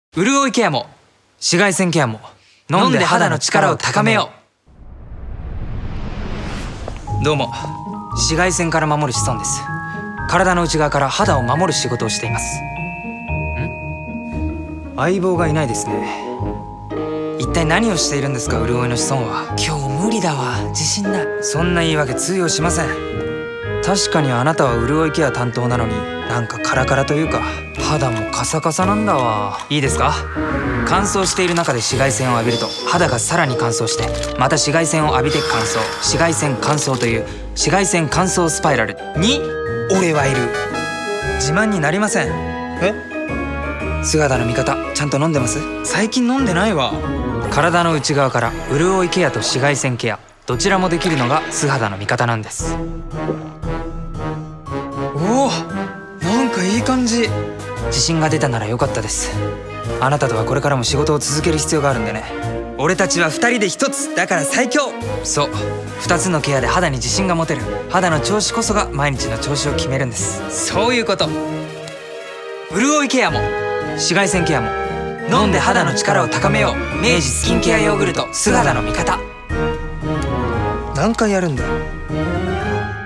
潤いケアも紫外線ケアも飲んで肌の力を高めよう。どうも、紫外線から守る子孫です。体の内側から肌を守る仕事をしています。相棒がいないですね。一体何をしているんですか、潤いの子孫は。今日無理だわ、自信ない。そんな言い訳通用しません。確かにあなたは潤いケア担当なのに、なんかカラカラというか肌もカサカサなんだわ。いいですか、乾燥している中で紫外線を浴びると肌がさらに乾燥して、また紫外線を浴びて乾燥、紫外線乾燥という紫外線乾燥スパイラルに俺はいる。自慢になりません。素肌の味方ちゃんと飲んでます？最近飲んでないわ。体の内側から潤いケアと紫外線ケアどちらもできるのが素肌の味方なんです。おお、なんかいい感じ。自信が出たならよかったです。あなたとはこれからも仕事を続ける必要があるんでね。俺たちは2人で1つだから最強。そう、2つのケアで肌に自信が持てる。肌の調子こそが毎日の調子を決めるんです。そういうこと。潤いケアも紫外線ケアも飲んで肌の力を高めよう。明治スキンケアヨーグルト素肌の味方。何回やるんだよ。